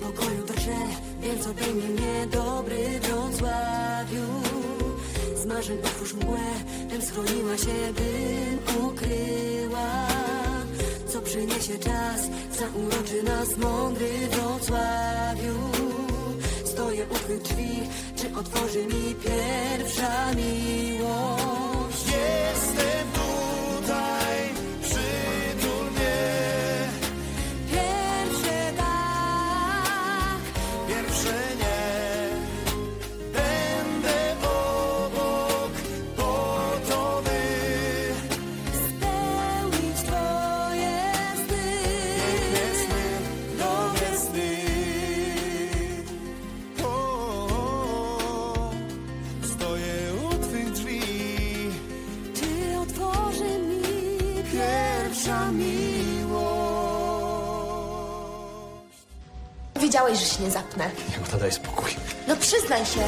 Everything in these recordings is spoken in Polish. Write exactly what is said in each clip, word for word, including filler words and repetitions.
niepokoju drże, więc obejmie mnie dobry Wrocławiu. Z marzeń otwórz mgłę, bym schroniła się, bym ukryła. Co przyniesie czas, zauroczy nas mądry Wrocławiu. Stoję u twych drzwi, czy otworzy mi pierwsza miłość? Jestem tutaj, przytul mnie. Pierwsze tak, Pierwsze nie. Będę obok, po to by spełnić twoje sny. piękne sny, dobre sny. O, o, o. Stoję u twych drzwi. Czy otworzy mi Pierwsza miłość. Wiedziałeś, że się nie zapnę. Jagoda, daj spokój. No przyznaj się.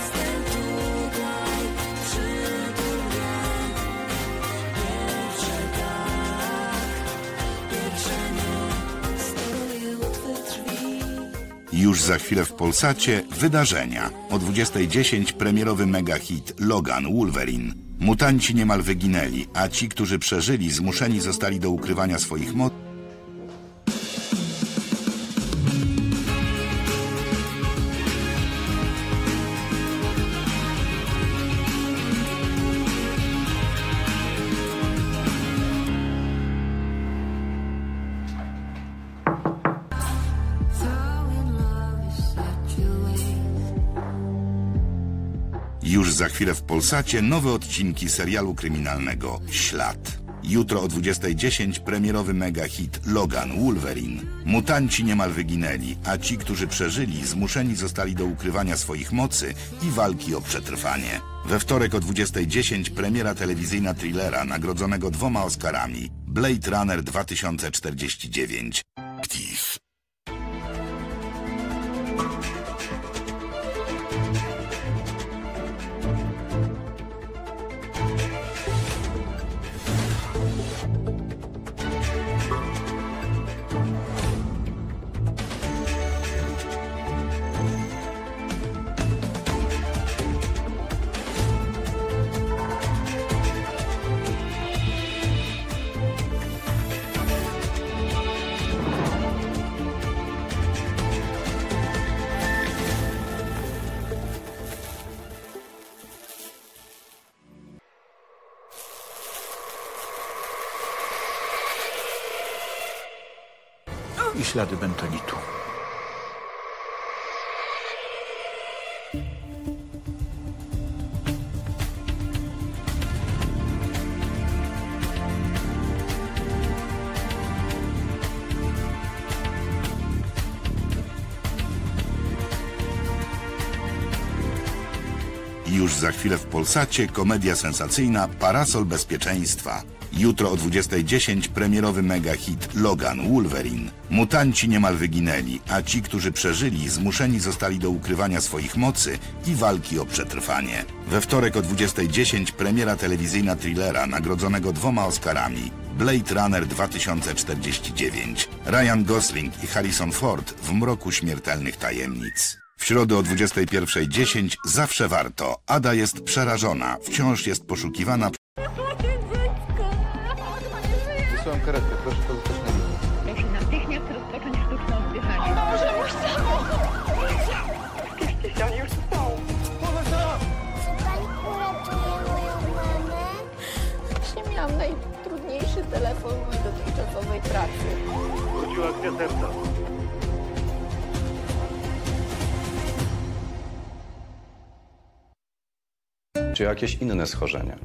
Już za chwilę w Polsacie wydarzenia. O dwudziestej dziesięć premierowy megahit Logan Wolverine. Mutanci niemal wyginęli, a ci, którzy przeżyli, zmuszeni zostali do ukrywania swoich mocy. Już za chwilę w Polsacie nowe odcinki serialu kryminalnego Ślad. Jutro o dwudziestej dziesięć premierowy megahit Logan Wolverine. Mutanci niemal wyginęli, a ci, którzy przeżyli, zmuszeni zostali do ukrywania swoich mocy i walki o przetrwanie. We wtorek o dwudziestej dziesięć premiera telewizyjna thrillera nagrodzonego dwoma Oscarami Blade Runner dwa tysiące czterdzieści dziewięć. Active. I ślady bentonitu. Już za chwilę w Polsacie komedia sensacyjna Parasol bezpieczeństwa. Jutro o dwudziestej dziesięć premierowy megahit Logan Wolverine. Mutanci niemal wyginęli, a ci, którzy przeżyli, zmuszeni zostali do ukrywania swoich mocy i walki o przetrwanie. We wtorek o dwudziestej dziesięć premiera telewizyjna thrillera nagrodzonego dwoma Oscarami Blade Runner dwa tysiące czterdzieści dziewięć. Ryan Gosling i Harrison Ford w mroku śmiertelnych tajemnic. W środę o dwudziestej pierwszej dziesięć zawsze warto. Ada jest przerażona, wciąż jest poszukiwana. Wysyłam karetkę, proszę pozostać na miejscu. Proszę natychmiast rozpocząć sztuczne oddychanie. Może mój samochód! Spieszcie się, oni już są. Czy pani uratuje moją mamę? Właśnie miałam najtrudniejszy telefon w mojej dotychczasowej pracy. Wróciła akcja serca. Czy jakieś inne schorzenia?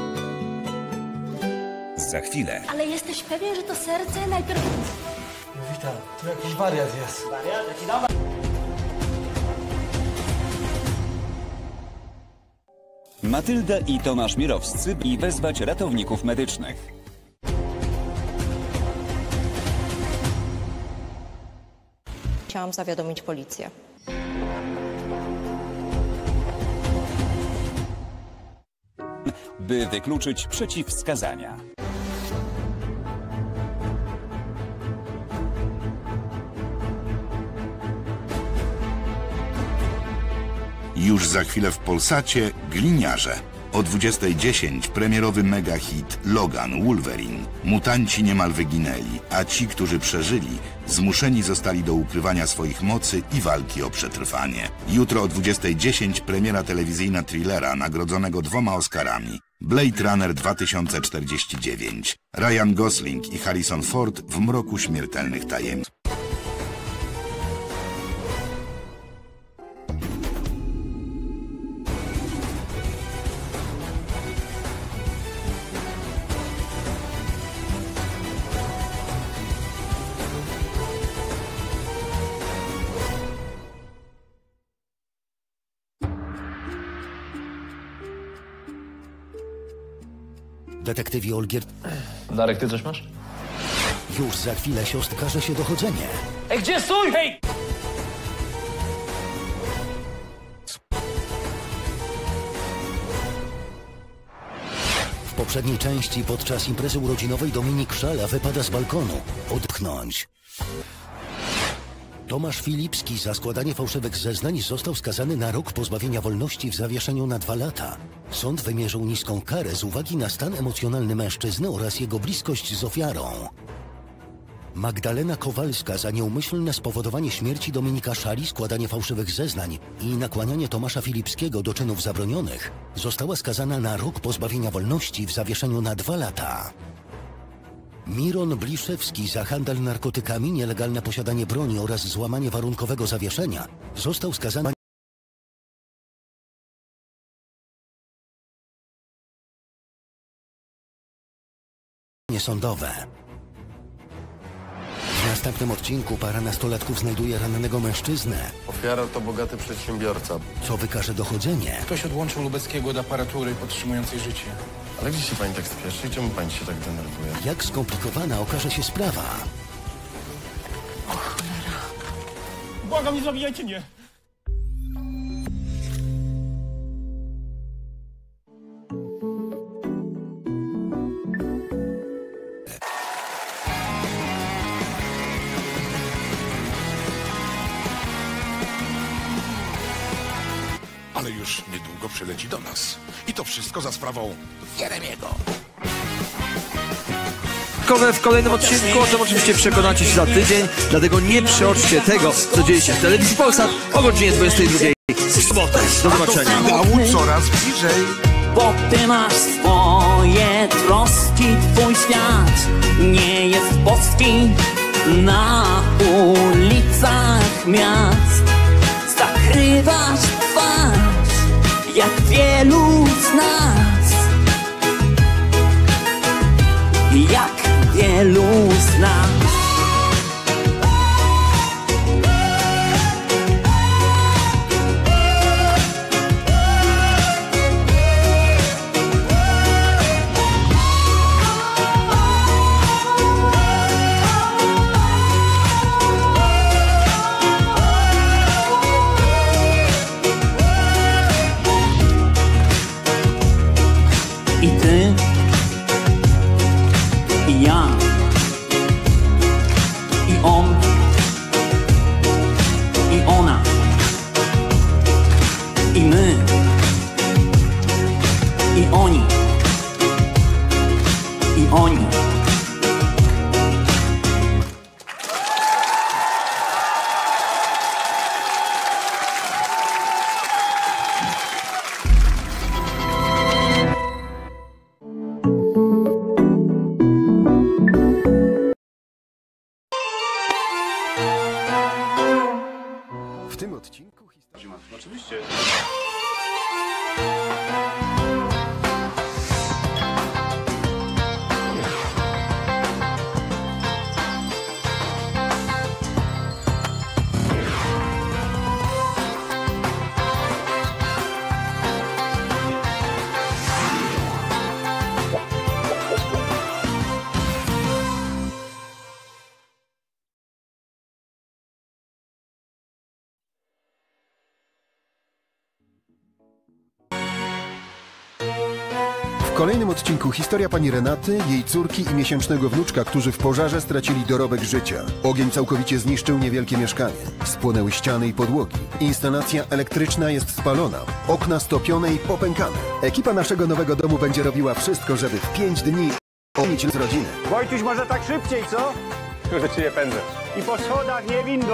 Za chwilę. Ale jesteś pewien, że to serce najpierw... Witam, tu jakiś wariat jest. Wariat? Jaki dawaj? Matylda i Tomasz Mirowscy i wezwać ratowników medycznych. Chciałam zawiadomić policję. By wykluczyć przeciwwskazania. Już za chwilę w Polsacie Gliniarze. O dwudziestej dziesięć premierowy mega hit Logan Wolverine. Mutanci niemal wyginęli, a ci, którzy przeżyli, zmuszeni zostali do ukrywania swoich mocy i walki o przetrwanie. Jutro o dwudziestej dziesięć premiera telewizyjna thrillera nagrodzonego dwoma Oscarami. Blade Runner dwa tysiące czterdzieści dziewięć. Ryan Gosling i Harrison Ford w mroku śmiertelnych tajemnic. Detektywie Olgierd... Darek, ty coś masz? Już za chwilę się okaże się dochodzenie. Ej, gdzie stój, hej! W poprzedniej części podczas imprezy urodzinowej Dominik Szala wypada z balkonu. Odpchnąć. Tomasz Filipski za składanie fałszywych zeznań został skazany na rok pozbawienia wolności w zawieszeniu na dwa lata. Sąd wymierzył niską karę z uwagi na stan emocjonalny mężczyzny oraz jego bliskość z ofiarą. Magdalena Kowalska za nieumyślne spowodowanie śmierci Dominika Szali, składanie fałszywych zeznań i nakłanianie Tomasza Filipskiego do czynów zabronionych została skazana na rok pozbawienia wolności w zawieszeniu na dwa lata. Miron Bliszewski za handel narkotykami, nielegalne posiadanie broni oraz złamanie warunkowego zawieszenia został skazany sądowe. W następnym odcinku para nastolatków znajduje rannego mężczyznę. Ofiara to bogaty przedsiębiorca. Co wykaże dochodzenie? Ktoś odłączył Lubeckiego od aparatury podtrzymującej życie. Ale gdzie się pani tak spieszy i czemu pani się tak denerwuje? Jak skomplikowana okaże się sprawa? O cholera. Błagam, nie zabijajcie mnie! Ale już niedługo przyleci do nas. I to wszystko za sprawą Jeremiego. W kolejnym odcinku, o czym oczywiście przekonacie się za tydzień, dlatego nie przeoczcie tego, co dzieje się w telewizji Polsat o godzinie dwudziestej drugiej w sobotę. Do zobaczenia. A to finału coraz bliżej. Bo ty masz swoje troski, twój świat nie jest boski. Na ulicach miast zakrywasz twarz, jak wielu z nas, jak wielu z nas. I ty, i ja, i on, i ona, i my, i oni, i oni. W tym odcinku historia... Oczywiście. kolejnym odcinku historia pani Renaty, jej córki i miesięcznego wnuczka, którzy w pożarze stracili dorobek życia. Ogień całkowicie zniszczył niewielkie mieszkanie. Spłonęły ściany i podłogi. Instalacja elektryczna jest spalona. Okna stopione i popękane. Ekipa naszego nowego domu będzie robiła wszystko, żeby w pięć dni ochronić z rodziny. Wojtuś, może tak szybciej, co? Kurde, czy nie pędzę. I po schodach, nie windą.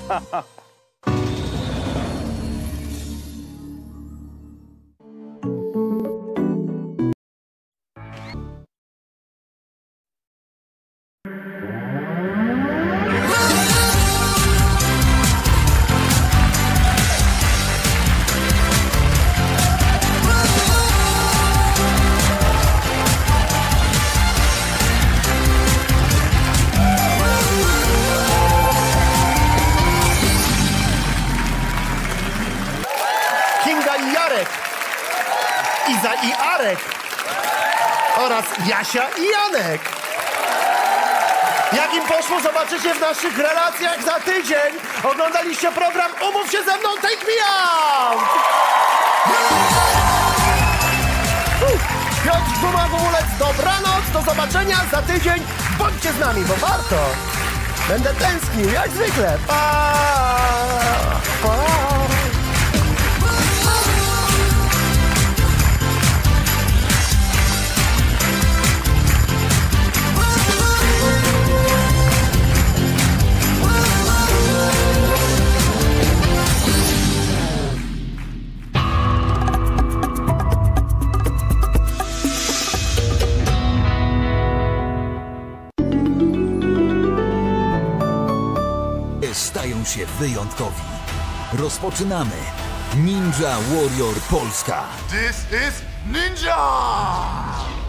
Iza i Arek oraz Jasia i Janek. Jak im poszło, zobaczycie w naszych relacjach za tydzień. Oglądaliście program Umów się ze mną, Take Me Out! Piotr Guma, Gumulec, dobranoc, do zobaczenia za tydzień. Bądźcie z nami, bo warto. Będę tęsknił, jak zwykle. Pa! Pa! Stają się wyjątkowi. Rozpoczynamy Ninja Warrior Polska. This is Ninja!